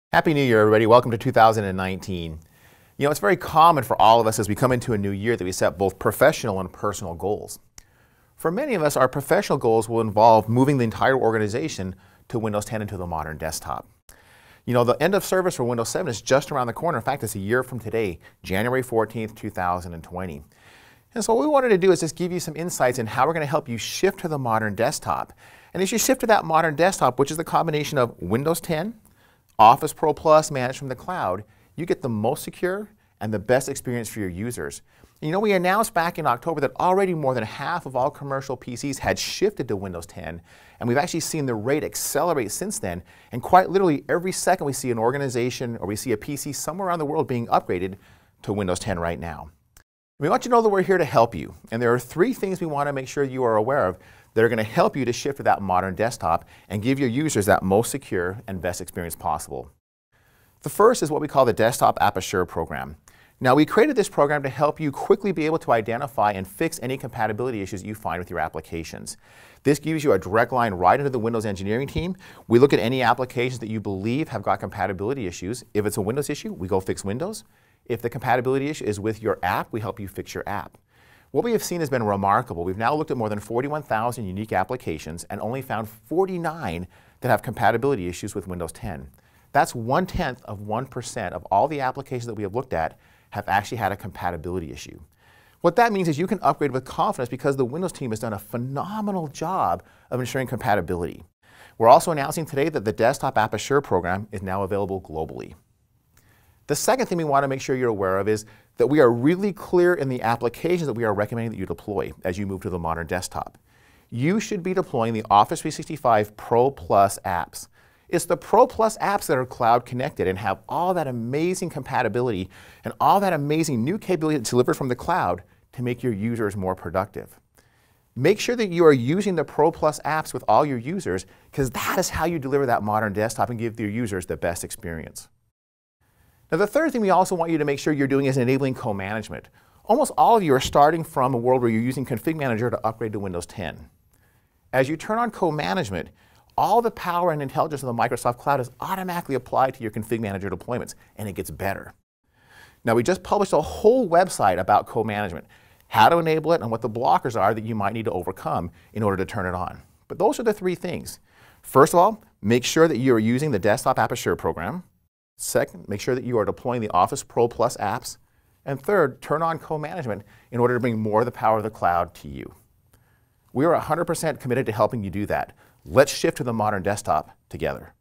Happy New Year, everybody. Welcome to 2019. You know, it's very common for all of us as we come into a new year that we set both professional and personal goals. For many of us, our professional goals will involve moving the entire organization to Windows 10 and to the modern desktop. You know, the end of service for Windows 7 is just around the corner. In fact, it's a year from today, January 14th, 2020. And so what we wanted to do is just give you some insights in how we're going to help you shift to the modern desktop. And as you shift to that modern desktop, which is the combination of Windows 10, Office Pro Plus managed from the cloud, you get the most secure and the best experience for your users. And you know, we announced back in October that already more than half of all commercial PCs had shifted to Windows 10, and we've actually seen the rate accelerate since then. And quite literally every second we see an organization or we see a PC somewhere around the world being upgraded to Windows 10 right now. We want you to know that we're here to help you, and there are three things we want to make sure you are aware of that are going to help you to shift to that modern desktop and give your users that most secure and best experience possible. The first is what we call the Desktop App Assure program. Now, we created this program to help you quickly be able to identify and fix any compatibility issues you find with your applications. This gives you a direct line right into the Windows engineering team. We look at any applications that you believe have got compatibility issues. If it's a Windows issue, we go fix Windows. If the compatibility issue is with your app, we help you fix your app. What we have seen has been remarkable. We've now looked at more than 41,000 unique applications and only found 49 that have compatibility issues with Windows 10. That's 1/10 of 1% of all the applications that we have looked at have actually had a compatibility issue. What that means is you can upgrade with confidence because the Windows team has done a phenomenal job of ensuring compatibility. We're also announcing today that the Desktop App Assure program is now available globally. The second thing we want to make sure you're aware of is that we are really clear in the applications that we are recommending that you deploy as you move to the modern desktop. You should be deploying the Office 365 Pro Plus apps. It's the Pro Plus apps that are cloud connected and have all that amazing compatibility and all that amazing new capability delivered from the cloud to make your users more productive. Make sure that you are using the Pro Plus apps with all your users because that is how you deliver that modern desktop and give your users the best experience. Now, the third thing we also want you to make sure you're doing is enabling co-management. Almost all of you are starting from a world where you're using Config Manager to upgrade to Windows 10. As you turn on co-management, all the power and intelligence of the Microsoft Cloud is automatically applied to your Config Manager deployments, and it gets better. Now, we just published a whole website about co-management, how to enable it and what the blockers are that you might need to overcome in order to turn it on. But those are the three things. First of all, make sure that you are using the Desktop App Assure program. Second, make sure that you are deploying the Office Pro Plus apps. And third, turn on co-management in order to bring more of the power of the cloud to you. We are 100% committed to helping you do that. Let's shift to the modern desktop together.